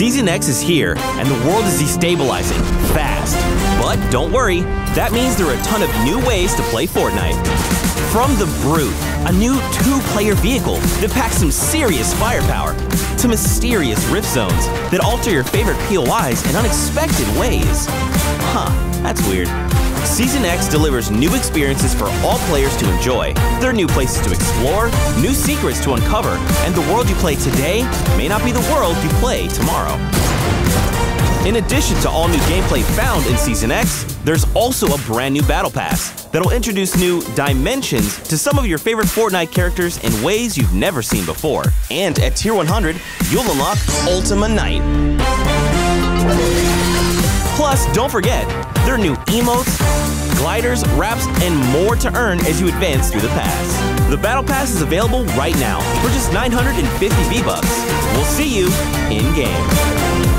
Season X is here, and the world is destabilizing fast. But don't worry, that means there are a ton of new ways to play Fortnite. From the Brute, a new 2-player vehicle that packs some serious firepower, to mysterious rift zones that alter your favorite POIs in unexpected ways. Huh, that's weird. Season X delivers new experiences for all players to enjoy. There are new places to explore, new secrets to uncover, and the world you play today may not be the world you play tomorrow. In addition to all new gameplay found in Season X, there's also a brand new Battle Pass that'll introduce new dimensions to some of your favorite Fortnite characters in ways you've never seen before. And at Tier 100, you'll unlock Ultima Night. Plus, don't forget, there are new emotes, gliders, wraps, and more to earn as you advance through the pass. The Battle Pass is available right now for just 950 V-Bucks. We'll see you in-game.